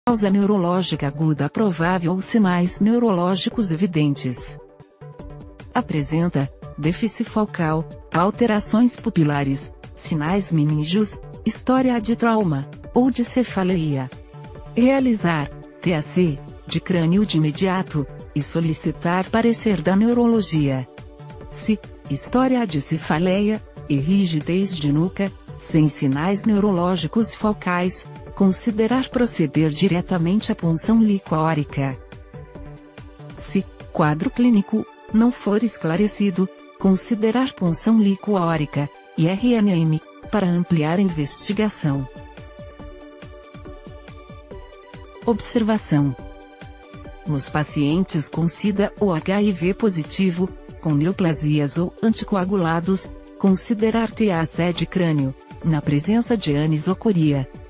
Causa neurológica aguda provável ou sinais neurológicos evidentes. Apresenta déficit focal, alterações pupilares, sinais meningos, história de trauma, ou de cefaleia. Realizar TAC de crânio de imediato, e solicitar parecer da neurologia. Se história de cefaleia, e rigidez de nuca, sem sinais neurológicos focais, considerar proceder diretamente à punção liquórica. Se quadro clínico não for esclarecido, considerar punção liquórica e RNM para ampliar a investigação. Observação: nos pacientes com SIDA ou HIV positivo, com neoplasias ou anticoagulados, considerar TAC de crânio, na presença de anisocoria,